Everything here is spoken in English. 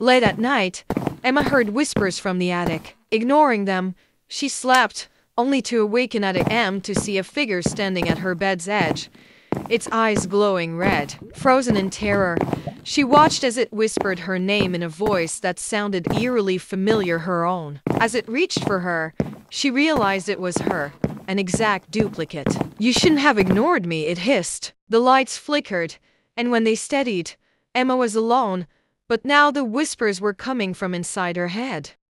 Late at night, Emma heard whispers from the attic. Ignoring them, she slept, only to awaken at a.m. to see a figure standing at her bed's edge, its eyes glowing red. Frozen in terror, she watched as it whispered her name in a voice that sounded eerily familiar, her own. As it reached for her, she realized it was her, an exact duplicate. "You shouldn't have ignored me," it hissed. The lights flickered, and when they steadied, Emma was alone, but now the whispers were coming from inside her head.